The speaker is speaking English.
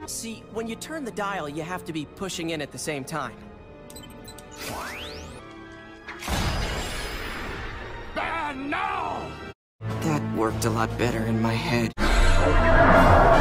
See, when you turn the dial, you have to be pushing in at the same time. Ban now! That worked a lot better in my head.